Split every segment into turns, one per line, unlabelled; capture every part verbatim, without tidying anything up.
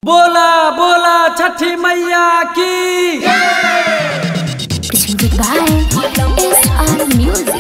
बोला बोला छठी मैया की
Presented by S R Music.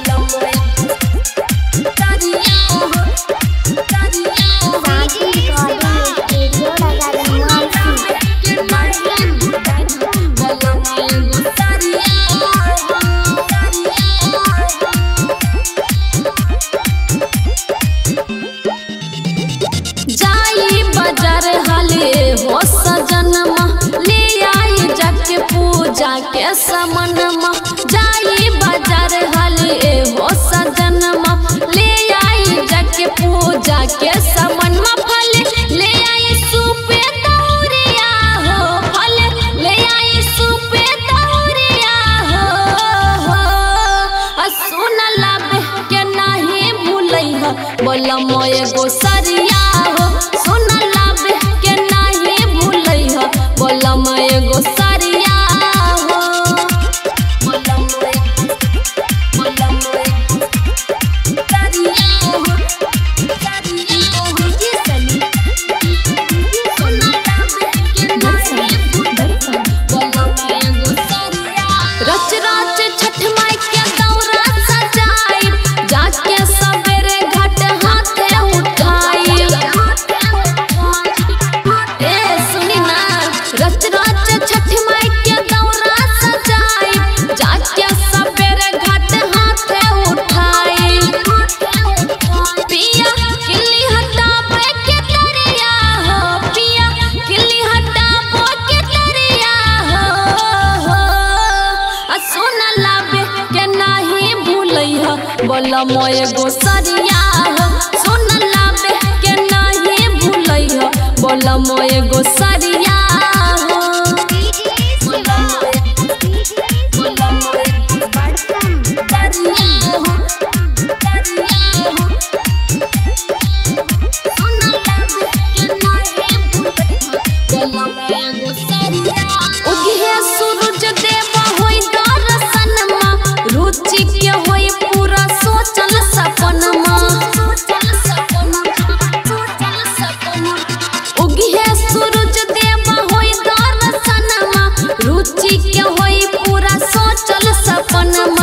जाई बाजार हाले हो सजनमा ले आई जाके पूजा के समनमा जाई बाजार हाले हो सजनमा ले आई जाके पूजा के समनमा फल ले आई सुपे दौरिया हो फल ले आई सुपे दौरिया हो हो सुन लाबे के नहीं भूलई हो बोला मोए गोसरिया हो सुन लाबे के नहीं भूलई हो बोला मोए गोसरिया हो बोला मोए बोला मोए गोसरिया हो गोसरिया हो जी सली सुन लाबे के नहीं भूलई बोला मोए गोसरिया रच रच छठ माई के दौरा सजाई जाके सवेरे घाट हाथे उठाई ए सुनी ना रच रच छठ माई के दौरा सजाई जाके सवेरे घाट हाथे उठाई पिया किल्ली हटावे के तरिया हो पिया किल्ली हटावे के तरिया हो आ सुन लाबे के नहीं भूलई हो बोला मोए गोसरिया हो सुन लाबे के नहीं भूलई हो बोला मोए गोसरिया हो बोला मोए बोला मोए गोसरिया हो गोसरिया हो सुन लाबे के नहीं भूलई हो बोला मोए गोसरिया उगिहे सूरज देव होई दर्शनमा रुचि के होई पूरा सोचल सपनमा उगिहे सूरज देव होई दर्शनमा रुचि के होई पूरा सोचल सपनमा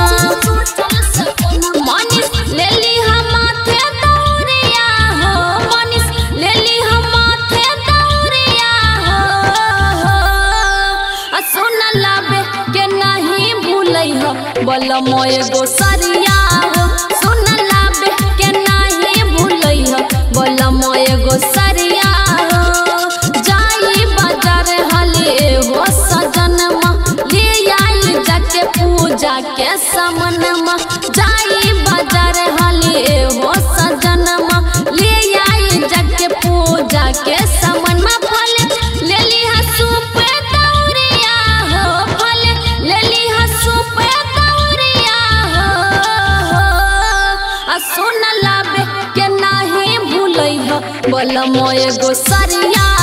मनीष लेली हम माथे दौरिया हो मनीष लेली हम माथे दौरिया हो आ सुन लाबे के नहीं भूलई हो बोला मोए गोसरिया हो सुन लाबे के नहीं भूलई हो बोला मोए गोसरिया हो जाई बाजार हाले हो सजनमा ले आई जाके पूजा के समनमा जाई बाजार हाले हो सजनमा ले आई जाके पूजा के समनमा फल ले ली हसुपे दौरिया हो फल ले ली हसुपे दौरिया हो आ सुन लाबे के नहीं भूलई हो बोला मोए गोसरिया